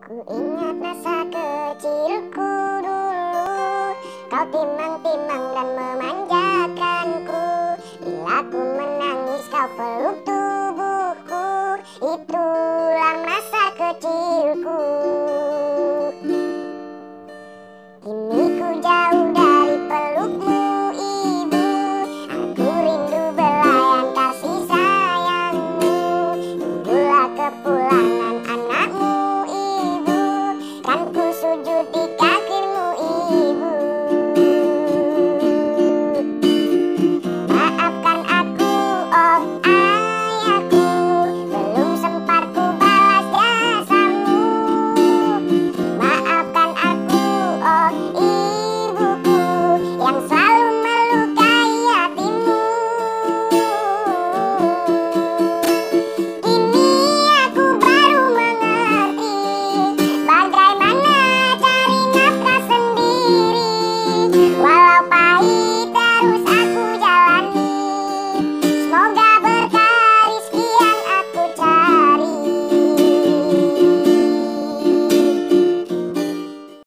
Ku ingat masa kecilku dulu, kau timang-timang dan memanjakanku. Bila ku menangis kau peluk